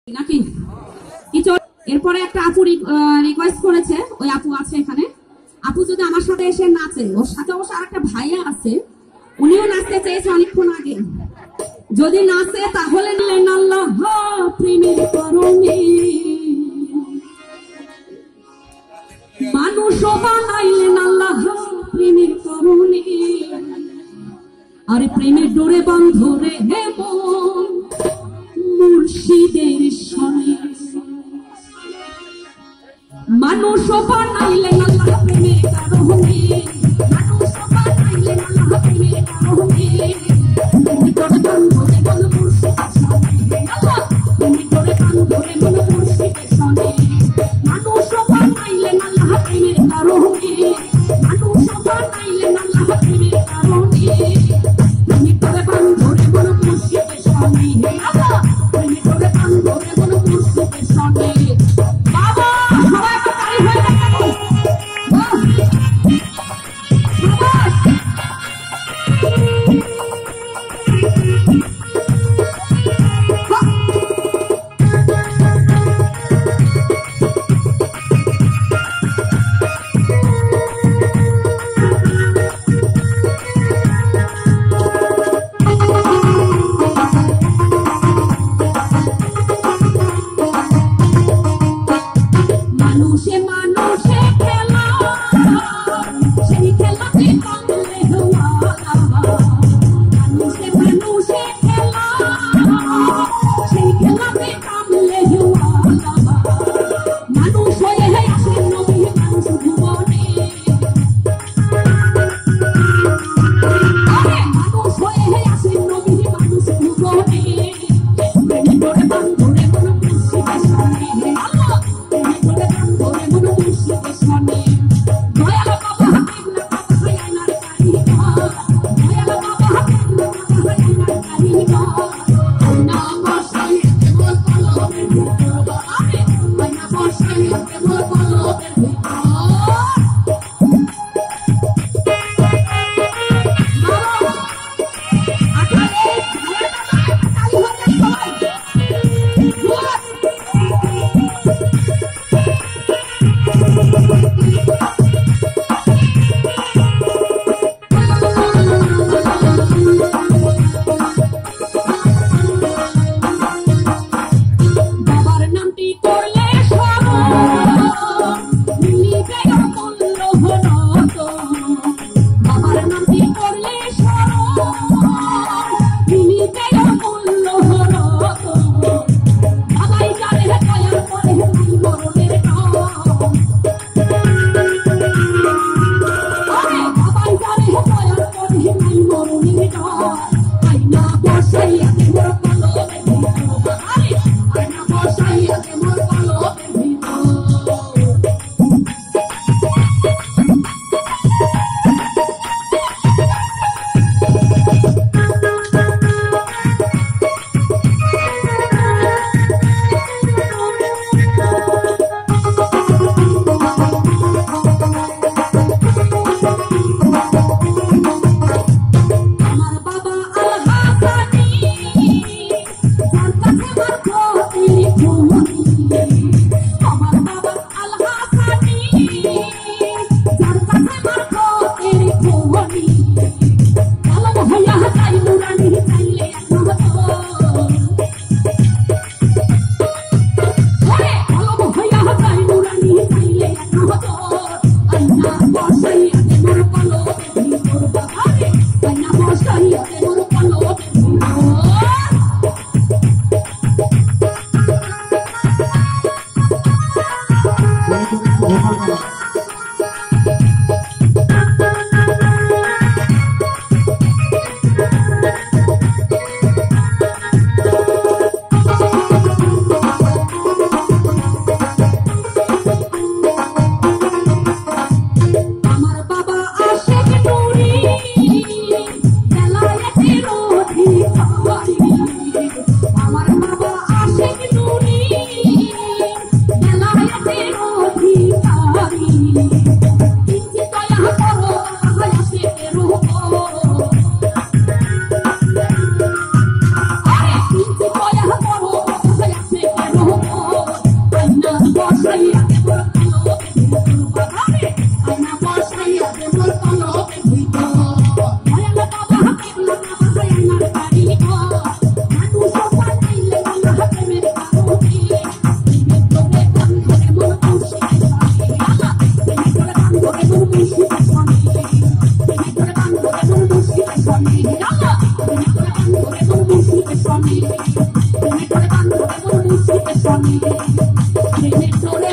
নাকি কিছু। এরপরে একটা আপু রিকোয়েস্ট করেছে, ওই আপু আছে এখানে, আপু যদি আমার সাথে এসে নাচে, ওর সাথে অবশ্য আরেকটা ভাইয়া আছে, উনিও নাচতে চেয়েছে অনেকক্ষণ আগে, যদি নাচে তাহলে নিলেন আল্লাহ প্রেমের করণে মানুষ বানাইলেন আল্লাহ প্রেমের করণে, আরে প্রেমের ডোরে বন্ধ রে হে মন মুর্শিদের সনে, মানুষ বানাইলেন আল্লাহ প্রেমের করণে, মানুষ বানাইলেন আল্লাহ প্রেমের করণে, ডোরে বন্ধ রে বল মুর্শিদের সনে, আল্লাহ ডোরে বন্ধ রে বল মুর্শিদের সনে, মানুষ বানাইলেন আল্লাহ প্রেমের করণে, মানুষ বানাইলেন আল্লাহ প্রেমের করণে, ডোরে বন্ধ রে বল মুর্শিদের সনে, আল্লাহ ডোরে বন্ধ রে বল মুর্শিদের সনে। বাবা সবাই একটা তালি হয়ে গেল। Sonny,